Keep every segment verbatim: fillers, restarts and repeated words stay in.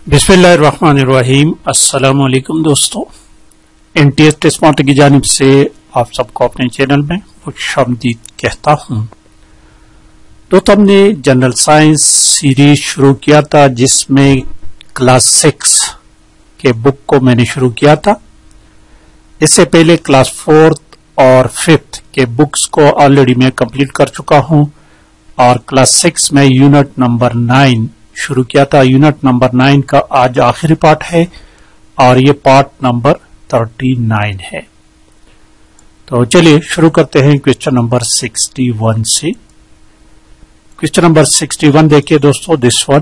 बिस्मिल्लाहिर्रहमानिर्रहीम। अस्सलाम वालेकुम दोस्तों, एनटीएस टेस्ट मास्टर की जानिब से आप सबको अपने चैनल में खुशामदीद कहता हूँ। तो हमने जनरल साइंस सीरीज शुरू किया था जिसमें क्लास सिक्स के बुक को मैंने शुरू किया था। इससे पहले क्लास फोर्थ और फिफ्थ के बुक्स को ऑलरेडी मैं कंप्लीट कर चुका हूँ और क्लास सिक्स में यूनिट नंबर नाइन शुरू किया था। यूनिट नंबर नाइन का आज आखिरी पार्ट है और ये पार्ट नंबर थर्टी नाइन है। तो चलिए शुरू करते हैं क्वेश्चन नंबर सिक्सटी वन से। क्वेश्चन नंबर सिक्सटी वन देखिए दोस्तों, this one,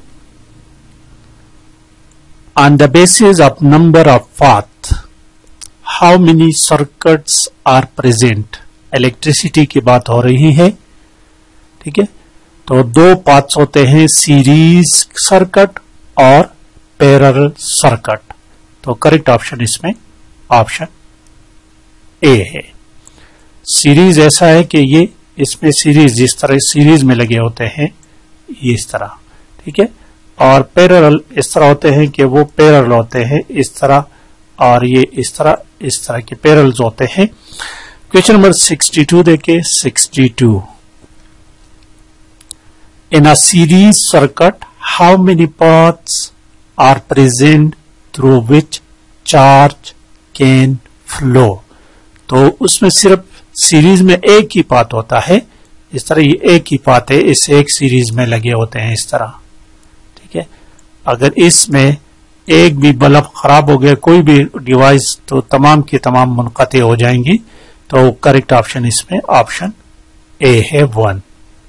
on the basis of number of path how many circuits are present. Electricity की बात हो रही है, ठीक है। तो दो पाथ्स होते हैं, सीरीज सर्किट और पैरेलल सर्किट। तो करेक्ट ऑप्शन इसमें ऑप्शन ए है। सीरीज ऐसा है कि ये इसमें सीरीज जिस तरह सीरीज में लगे होते हैं ये इस तरह, ठीक है, और पैरेलल इस तरह होते हैं कि वो पैरेलल होते हैं इस तरह, और ये इस तरह इस तरह के पैरेलल्स होते हैं। क्वेश्चन नंबर सिक्सटी टू देखिए, sixty two, in a series circuit how many paths are present through which charge can flow। तो उसमें सिर्फ सीरीज में एक ही पाथ होता है, इस तरह ये एक ही पाथ है, इस एक सीरीज में लगे होते हैं इस तरह, ठीक है। अगर इसमें एक भी बल्ब खराब हो गया, कोई भी डिवाइस, तो तमाम की तमाम मुनक़ते हो जाएंगी। तो करेक्ट ऑप्शन इसमें ऑप्शन ए है, one.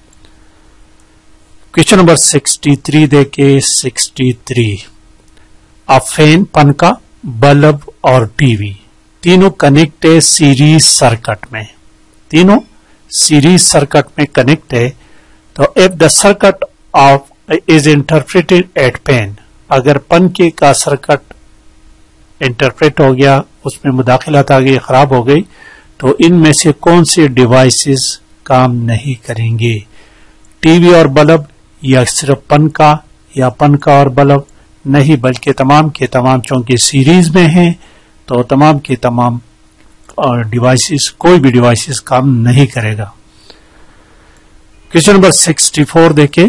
Question number sixty three देखे, सिक्सटी थ्री, अ फैन, पंखा, बल्ब और टीवी तीनों कनेक्ट है सीरीज सर्किट में, तीनों सीरीज सर्किट में कनेक्ट है। तो if the circuit of is interpreted at fan, अगर पंखे का सर्किट इंटरप्रेट हो गया, उसमें मुदाखिलत आ गई, खराब हो गई, तो इनमें से कौन से डिवाइसेस काम नहीं करेंगे, टीवी और बल्ब, या सिर्फ पंखा, या पंखा और बल्ब? नहीं, बल्कि तमाम के तमाम, चूंकि सीरीज में हैं तो तमाम के तमाम डिवाइसेस, कोई भी डिवाइसेस काम नहीं करेगा। क्वेश्चन नंबर सिक्सटी फोर देखे,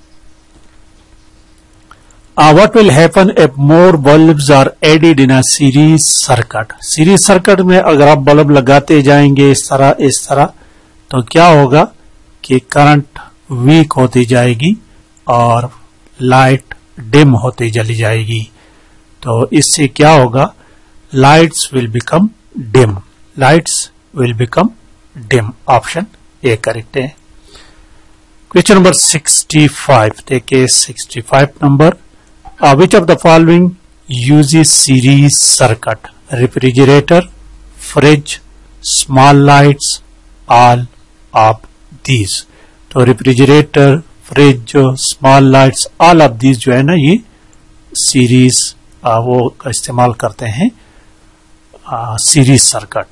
what will happen if more bulbs are added in a series circuit. Series circuit में अगर आप बल्ब लगाते जाएंगे इस तरह इस तरह, तो क्या होगा कि करंट वीक होती जाएगी और लाइट डिम होती चली जाएगी। तो इससे क्या होगा, lights will become dim, lights will become dim. Option A correct है। क्वेश्चन नंबर सिक्सटी फाइव देखिए, sixty five number, which of the following uses series circuit, refrigerator, fridge, small lights, all of these. तो refrigerator, fridge, small lights, all of these जो है ना, ये series वो का इस्तेमाल करते हैं सीरीज सर्किट।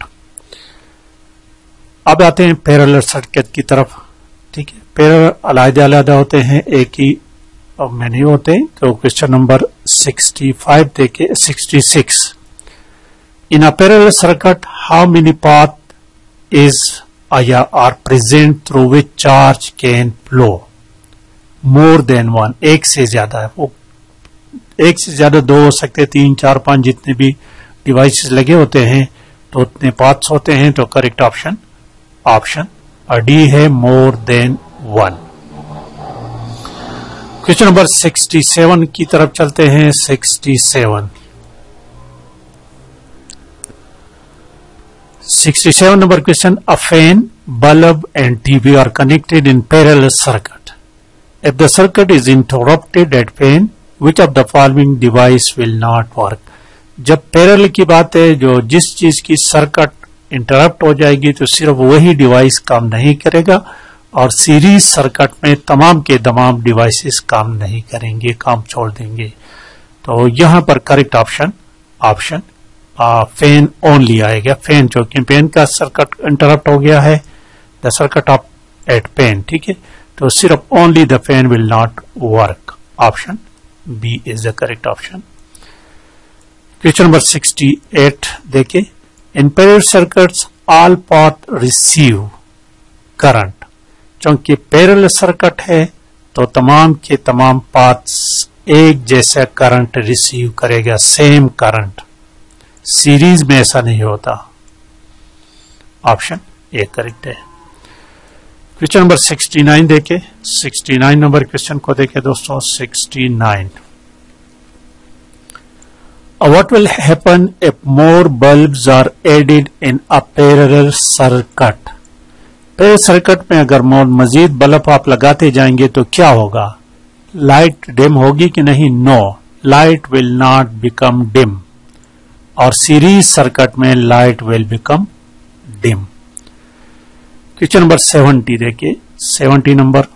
अब आते हैं पैरेलल सर्किट की तरफ, ठीक है। पैरेलल अलग अलग होते हैं, एक ही में नहीं होते हैं। तो क्वेश्चन नंबर सिक्सटी फाइव देखे, sixty six, in a parallel circuit how many path is या are present through which charge can flow, more than one, एक से ज्यादा है वो, एक से ज्यादा, दो हो सकते, तीन, चार, पांच, जितने भी डिवाइसेस लगे होते हैं तो उतने पाथ्स होते हैं। तो करेक्ट ऑप्शन ऑप्शन डी है, more than one. Question number sixty seven की तरफ चलते हैं, sixty seven, sixty seven number question, a fan, bulb and T V are connected in parallel circuit. If the circuit is interrupted at fan, which of the following device will not work? जब parallel की बात है, जो जिस चीज की circuit interrupt हो जाएगी तो सिर्फ वही डिवाइस काम नहीं करेगा, और सीरीज सर्किट में तमाम के तमाम डिवाइसेस काम नहीं करेंगे, काम छोड़ देंगे। तो यहां पर correct option option fan only आएगा। फैन, चूंकि फैन का सर्किट इंटरप्ट हो गया है, the circuit of at fan, ठीक है, तो सिर्फ only the fan will not work. Option B is the correct option. Question number sixty eight देखें, in parallel circuits all path receive current. चूंकि पैरेलल सर्किट है तो तमाम के तमाम पाथ्स एक जैसा करंट रिसीव करेगा, सेम करंट। सीरीज में ऐसा नहीं होता। ऑप्शन ए करेक्ट है। क्वेश्चन नंबर सिक्सटी नाइन देखे, सिक्सटी नाइन नंबर क्वेश्चन को देखे दोस्तों, sixty nine. What will happen if more bulbs are added in a parallel circuit? Parallel circuit में अगर मोर मजीद बल्ब आप लगाते जाएंगे तो क्या होगा? लाइट डिम होगी कि नहीं? No, light will not become dim. और सीरीज सर्किट में light will become dim. Question number seventy देखिए, seventy number,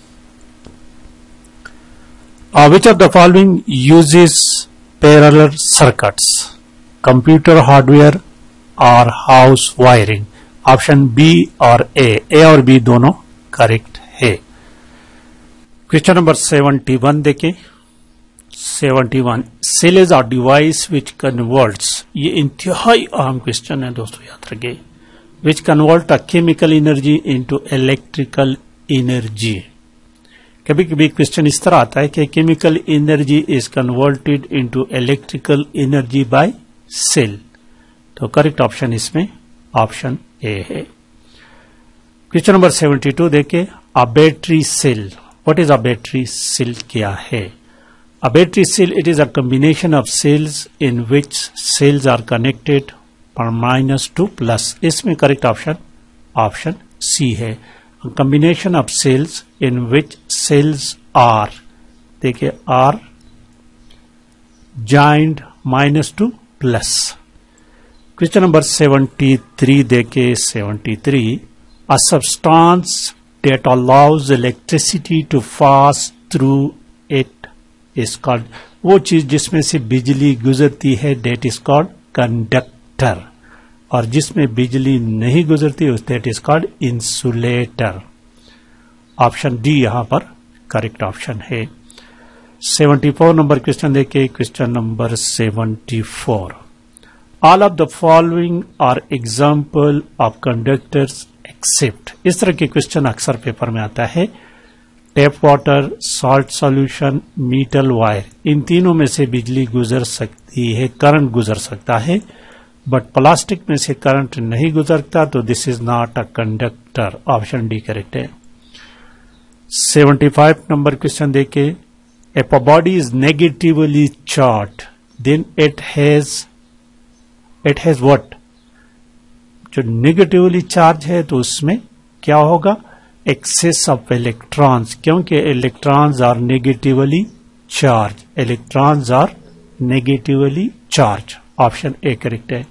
which of the following uses parallel circuits? Computer hardware और हाउस वायरिंग। ऑप्शन बी और A, A और B दोनों correct है। Question number seventy one देखें, seventy one, cell is a device which converts, ये इंतहाई अहम question है दोस्तों, याद रखिए, which convert a chemical energy into electrical energy. कभी कभी क्वेश्चन इस तरह आता है कि chemical energy is converted into electrical energy by cell, तो करेक्ट ऑप्शन इसमें ऑप्शन ए है। क्वेश्चन नंबर सेवेंटी टू देखे, a battery cell, what is a battery cell, क्या है? A battery cell, it is a combination of cells in which cells are connected from minus to plus. इसमें correct option option C है। A combination of cells in which cells are, देखिए, are joined minus to plus. Question number seventy-three देखे, seventy-three, a substance that allows electricity to pass through it is called, वो चीज जिसमें से बिजली गुजरती है that is called conductor, और जिसमें बिजली नहीं गुजरती है that is called insulator। Option D यहां पर करेक्ट ऑप्शन है। सेवेंटी फोर नंबर क्वेश्चन देखे, question number seventy four, all of the following are example of conductors except. इस तरह के क्वेश्चन अक्सर पेपर में आता है। Tap water, salt solution, metal wire, इन तीनों में से बिजली गुजर सकती है, करंट गुजर सकता है, बट प्लास्टिक में से करंट नहीं गुजरता, तो this is not a conductor. Option D correct है। सेवेंटी फाइव नंबर क्वेश्चन देखे, if a body is negatively charge then it has it has what? जो नेगेटिवली चार्ज है तो उसमें क्या होगा? एक्सेस ऑफ इलेक्ट्रॉन्स, क्योंकि electrons are negatively charge, electrons are negatively charge. Option A correct है।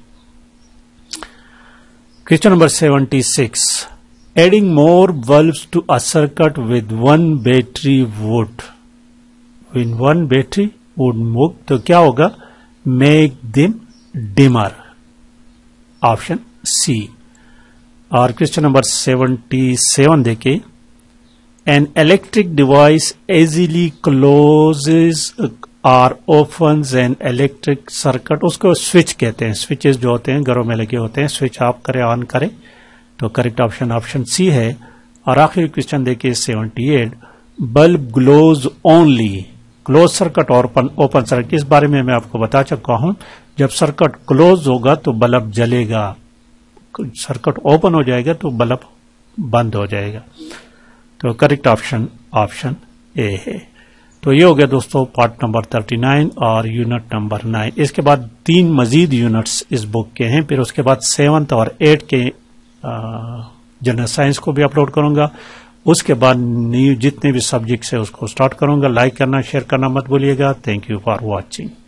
Question number seventy six, adding more bulbs to a circuit with one battery would with one battery would move, तो क्या होगा? Make them dimmer. Option C. और question number seventy seven देखे, an electric device easily closes or opens an electric circuit, उसको switch कहते हैं। Switches जो होते हैं घरों में लगे होते हैं, स्विच ऑफ करे ऑन करे, तो करेक्ट ऑप्शन ऑप्शन सी है। और आखिरी क्वेश्चन देखिए seventy eight, bulb glows only, close circuit और ओपन सर्किट, इस बारे में मैं आपको बता चुका हूं। जब सर्किट क्लोज होगा तो बल्ब जलेगा, सर्किट ओपन हो जाएगा तो बल्ब बंद हो जाएगा। तो करेक्ट ऑप्शन ऑप्शन ए है। तो ये हो गया दोस्तों पार्ट नंबर थर्टी नाइन और यूनिट नंबर नाइन। इसके बाद तीन मजीद यूनिट्स इस बुक के हैं, फिर उसके बाद सेवंथ और एट के जनरल साइंस को भी अपलोड करूंगा। उसके बाद न्यू जितने भी सब्जेक्ट्स है उसको स्टार्ट करूंगा। लाइक करना, शेयर करना मत भूलिएगा। Thank you for watching.